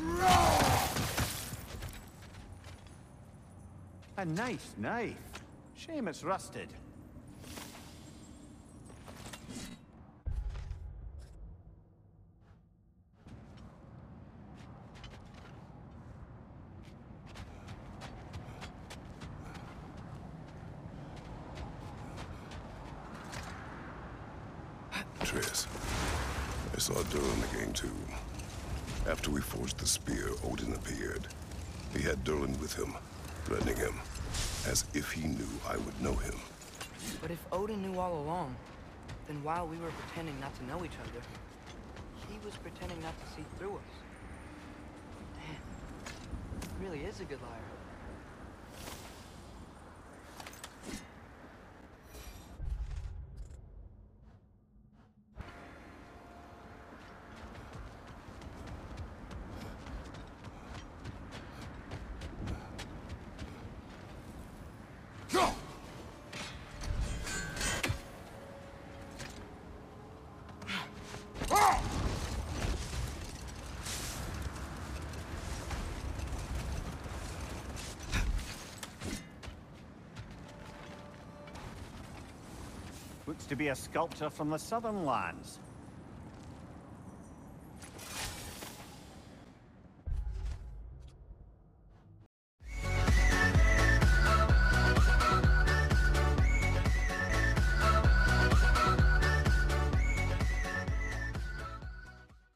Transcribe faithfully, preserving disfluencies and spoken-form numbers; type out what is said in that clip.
A nice knife. Shame it's rusted. Triss, I saw Durlin again too. After we forged the spear, Odin appeared. He had Durlin with him, threatening him, as if he knew I would know him. But if Odin knew all along, then while we were pretending not to know each other, he was pretending not to see through us. Man, he really is a good liar. Looks to be a sculptor from the southern lands.